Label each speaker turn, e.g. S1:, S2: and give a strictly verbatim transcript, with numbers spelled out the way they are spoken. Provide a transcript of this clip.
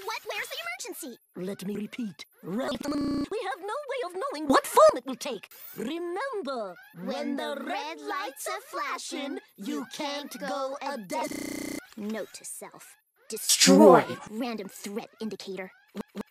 S1: What? Where's the emergency?
S2: Let me repeat. We have no way of knowing what form it will take. Remember, when the red lights are flashing, you can't go a day.
S1: Note to self. Destroy.
S2: Destroy.
S1: Random threat indicator.